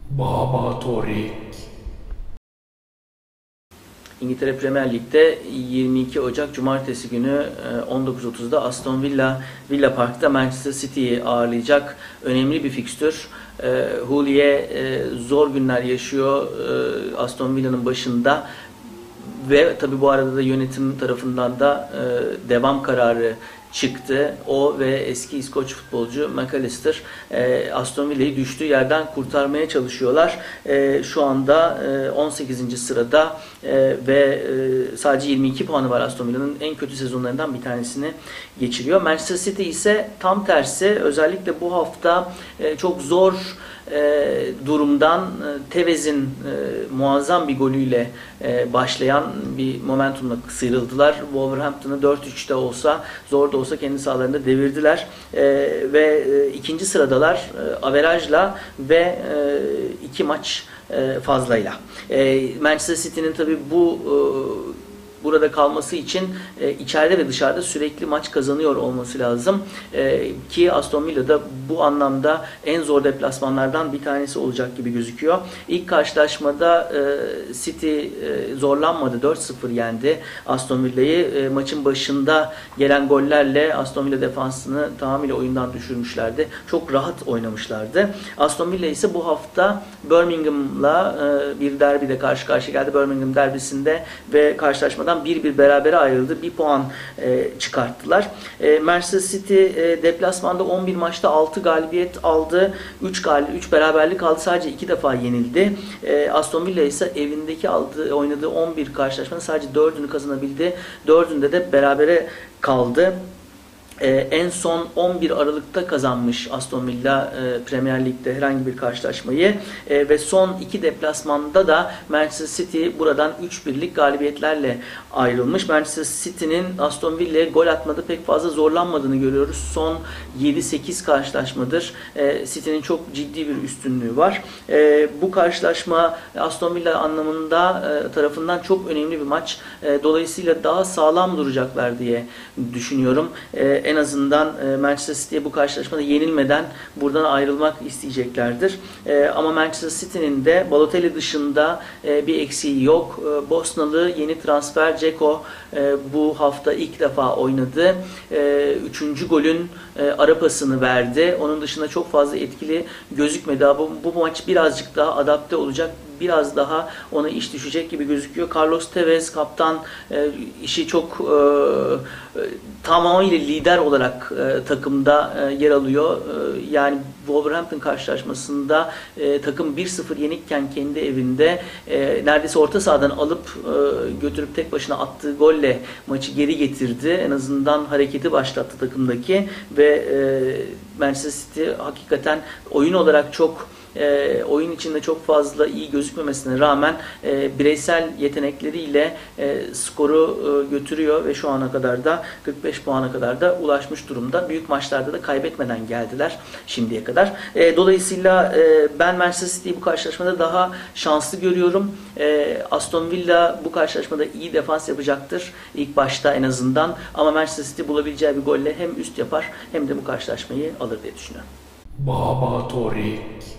Baba Torik. İngiltere Premier Lig'de 22 Ocak Cumartesi günü 19.30'da Aston Villa Park'ta Manchester City'yi ağırlayacak önemli bir fikstür. Houllier zor günler yaşıyor Aston Villa'nın başında ve tabi bu arada da yönetim tarafından da devam kararı çıktı. O ve eski İskoç futbolcu McAllister Aston Villa'yı düştüğü yerden kurtarmaya çalışıyorlar. Şu anda 18. sırada ve sadece 22 puanı var. Aston Villa'nın en kötü sezonlarından bir tanesini geçiriyor. Manchester City ise tam tersi, özellikle bu hafta çok zor durumdan Tevez'in muazzam bir golüyle başlayan bir momentumla sıyrıldılar. Wolverhampton'ı 4-3'te olsa, zor da olsa kendi sahalarında devirdiler ve ikinci sıradalar averajla ve 2 maç fazlayla. Manchester City'nin tabii burada kalması için içeride ve dışarıda sürekli maç kazanıyor olması lazım. Ki Aston Villa'da bu anlamda en zor deplasmanlardan bir tanesi olacak gibi gözüküyor. İlk karşılaşmada City zorlanmadı. 4-0 yendi Aston Villa'yı. Maçın başında gelen gollerle Aston Villa defansını tamamıyla oyundan düşürmüşlerdi. Çok rahat oynamışlardı. Aston Villa ise bu hafta Birmingham'la bir derbide karşı karşıya geldi. Birmingham derbisinde ve karşılaşmadan 1-1 berabere ayrıldı. 1 puan çıkarttılar. Manchester City deplasmanda 11 maçta 6 galibiyet aldı. 3 beraberlik aldı. Sadece 2 defa yenildi. Aston Villa ise evindeki oynadığı 11 karşılaşmanın sadece 4'ünü kazanabildi. 4'ünde de berabere kaldı. En son 11 Aralık'ta kazanmış Aston Villa Premier Lig'de herhangi bir karşılaşmayı ve son 2 deplasmanda da Manchester City buradan 3-1'lik galibiyetlerle ayrılmış. Manchester City'nin Aston Villa'ya gol atmada pek fazla zorlanmadığını görüyoruz. Son 7-8 karşılaşmadır City'nin çok ciddi bir üstünlüğü var. Bu karşılaşma Aston Villa anlamında tarafından çok önemli bir maç. Dolayısıyla daha sağlam duracaklar diye düşünüyorum. En azından Manchester City'ye bu karşılaşmada yenilmeden buradan ayrılmak isteyeceklerdir. Ama Manchester City'nin de Balotelli dışında bir eksiği yok. Bosnalı yeni transfer Dzeko bu hafta ilk defa oynadı. 3. golün ara pasını verdi. Onun dışında çok fazla etkili gözükmedi. Bu maç birazcık daha adapte olacak. Biraz daha ona iş düşecek gibi gözüküyor. Carlos Tevez kaptan işi çok tamamıyla lider olarak takımda yer alıyor. Yani Wolverhampton karşılaşmasında takım 1-0 yenikken kendi evinde neredeyse orta sahadan alıp götürüp tek başına attığı golle maçı geri getirdi. En azından hareketi başlattı takımdaki ve Manchester City hakikaten oyun olarak oyun içinde çok fazla iyi gözükmemesine rağmen bireysel yetenekleriyle skoru götürüyor ve şu ana kadar da 45 puana kadar da ulaşmış durumda. Büyük maçlarda da kaybetmeden geldiler şimdiye kadar. Dolayısıyla ben Manchester City'yi bu karşılaşmada daha şanslı görüyorum. Aston Villa bu karşılaşmada iyi defans yapacaktır ilk başta en azından, ama Manchester City bulabileceği bir golle hem üst yapar hem de bu karşılaşmayı alır diye düşünüyorum. Baba Torik.